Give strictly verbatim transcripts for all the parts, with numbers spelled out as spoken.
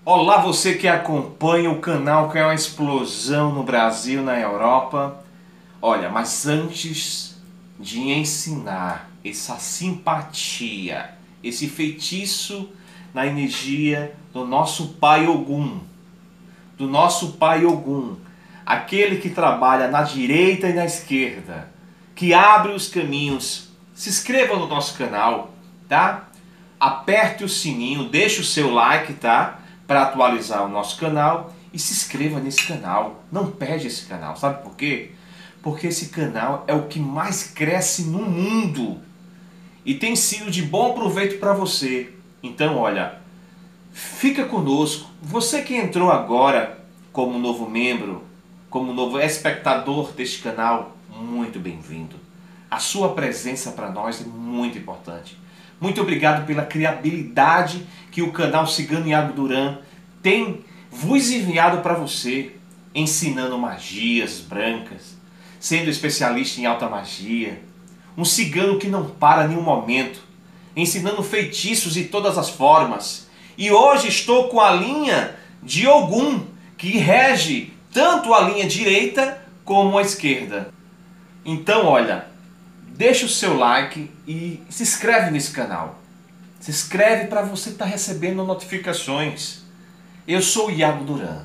Olá, você que acompanha o canal, que é uma explosão no Brasil, na Europa. Olha, mas antes de ensinar essa simpatia, esse feitiço na energia do nosso Pai Ogum, do nosso Pai Ogum, aquele que trabalha na direita e na esquerda, que abre os caminhos, se inscreva no nosso canal, tá? Aperte o sininho, deixe o seu like, tá? Para atualizar o nosso canal e se inscreva nesse canal. Não perde esse canal, sabe por quê? Porque esse canal é o que mais cresce no mundo e tem sido de bom proveito para você. Então, olha, fica conosco. Você que entrou agora como novo membro, como novo espectador deste canal, muito bem-vindo. A sua presença para nós é muito importante. Muito obrigado pela criabilidade que o canal Cigano Iago Duran tem vos enviado para você, ensinando magias brancas, sendo especialista em alta magia, um cigano que não para em nenhum momento, ensinando feitiços de todas as formas. E hoje estou com a linha de Ogum, que rege tanto a linha direita como a esquerda. Então, olha, deixa o seu like e se inscreve nesse canal. Se inscreve para você estar recebendo notificações. Eu sou o Iago Duran.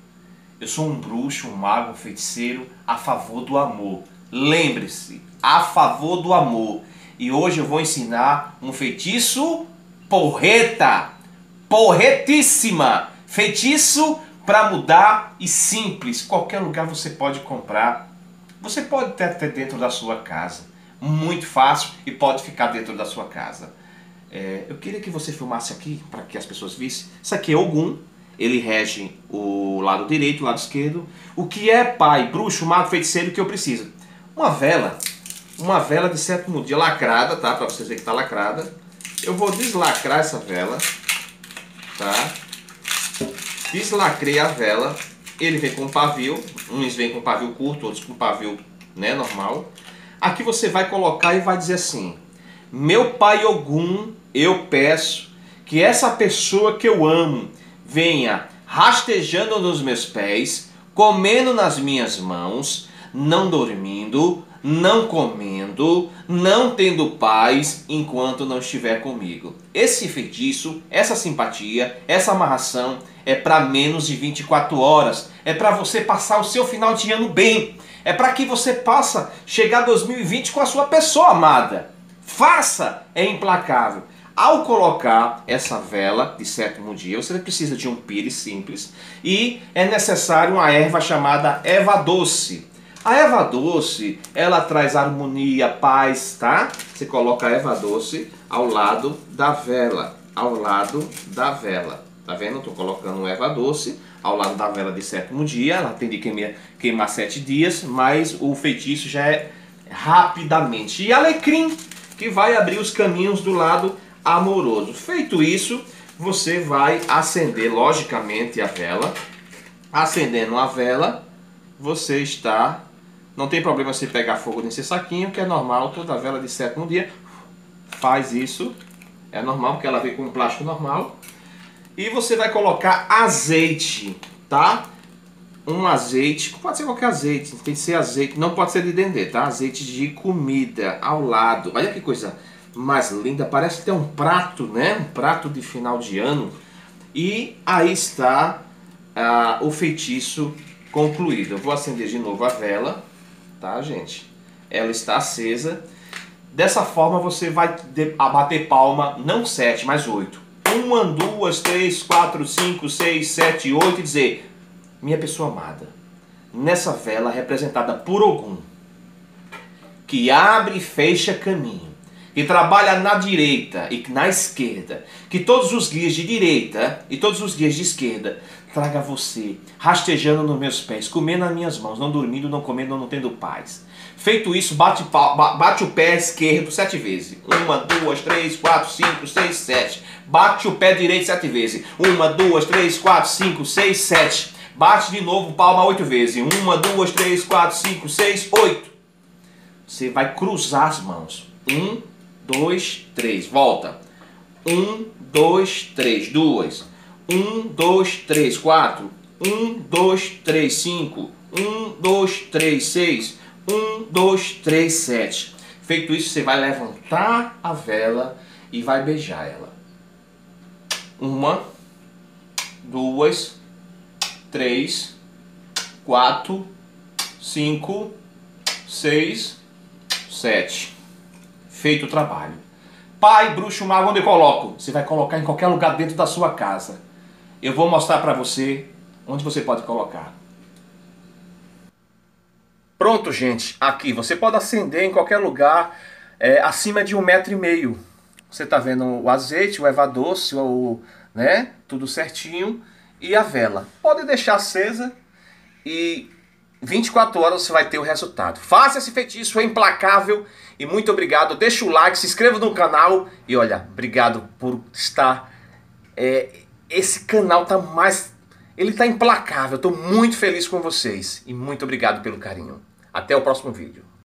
Eu sou um bruxo, um mago, um feiticeiro a favor do amor. Lembre-se, a favor do amor. E hoje eu vou ensinar um feitiço porreta. Porretíssima. Feitiço para mudar e simples. Qualquer lugar você pode comprar. Você pode ter até dentro da sua casa. Muito fácil e pode ficar dentro da sua casa. É, eu queria que você filmasse aqui para que as pessoas vissem. Isso aqui é Ogum, ele rege o lado direito, o lado esquerdo. O que é pai, bruxo, mago, feiticeiro que eu preciso? Uma vela, uma vela de sétimo dia lacrada, tá? Para vocês verem que está lacrada. Eu vou deslacrar essa vela, tá? Deslacrei a vela. Ele vem com pavio, uns vêm com pavio curto, outros com pavio, né, normal. Aqui você vai colocar e vai dizer assim: meu Pai Ogum, eu peço que essa pessoa que eu amo venha rastejando nos meus pés, comendo nas minhas mãos, não dormindo, não comendo, não tendo paz enquanto não estiver comigo. Esse feitiço, essa simpatia, essa amarração é para menos de vinte e quatro horas. É para você passar o seu final de ano bem. É para que você possa chegar dois mil e vinte com a sua pessoa amada. Faça, é implacável. Ao colocar essa vela de sétimo dia, você precisa de um pires simples e é necessário uma erva chamada erva doce. A erva doce, ela traz harmonia, paz, tá? Você coloca a erva doce ao lado da vela, ao lado da vela. Tá vendo? Estou colocando erva doce ao lado da vela de sétimo dia. Ela tem de queimar, queimar sete dias, mas o feitiço já é rapidamente. E alecrim, que vai abrir os caminhos do lado amoroso. Feito isso, você vai acender, logicamente, a vela. Acendendo a vela, você está... Não tem problema você pegar fogo nesse saquinho, que é normal, toda vela de sétimo dia faz isso. É normal, porque ela vem com um plástico normal. E você vai colocar azeite, tá? Um azeite, pode ser qualquer azeite, tem que ser azeite, não pode ser de dendê, tá? Azeite de comida ao lado. Olha que coisa mais linda, parece ter um prato, né? Um prato de final de ano. E aí está ah, o feitiço concluído. Eu vou acender de novo a vela, tá, gente? Ela está acesa. Dessa forma você vai bater palma, não sete, mas oito. Uma, duas, três, quatro, cinco, seis, sete, oito e dizer: minha pessoa amada, nessa vela representada por Ogum, que abre e fecha caminho, que trabalha na direita e na esquerda, que todos os guias de direita e todos os guias de esquerda traga você, rastejando nos meus pés, comendo nas minhas mãos, não dormindo, não comendo, não tendo paz. Feito isso, bate, bate o pé esquerdo sete vezes. Uma, duas, três, quatro, cinco, seis, sete. Bate o pé direito sete vezes. Uma, duas, três, quatro, cinco, seis, sete. Bate de novo palma oito vezes. Uma, duas, três, quatro, cinco, seis, oito. Você vai cruzar as mãos. Um, dois, três. Volta. Um, dois, três. Duas. um, dois, três, quatro. um, dois, três, cinco. um, dois, três, seis. um, dois, três, sete. Feito isso, você vai levantar a vela e vai beijar ela. Uma, duas, três, quatro, cinco, seis, sete. Feito o trabalho. Pai, bruxo, mago, onde eu coloco? Você vai colocar em qualquer lugar dentro da sua casa. Eu vou mostrar para você onde você pode colocar. Pronto, gente. Aqui, você pode acender em qualquer lugar é, acima de um metro e meio. Você está vendo o azeite, o erva doce, o, né, tudo certinho. E a vela. Pode deixar acesa e vinte e quatro horas você vai ter o resultado. Faça esse feitiço, é implacável. E muito obrigado. Deixa o like, se inscreva no canal. E olha, obrigado por estar... É, esse canal tá mais... Ele tá implacável. Eu tô muito feliz com vocês. E muito obrigado pelo carinho. Até o próximo vídeo.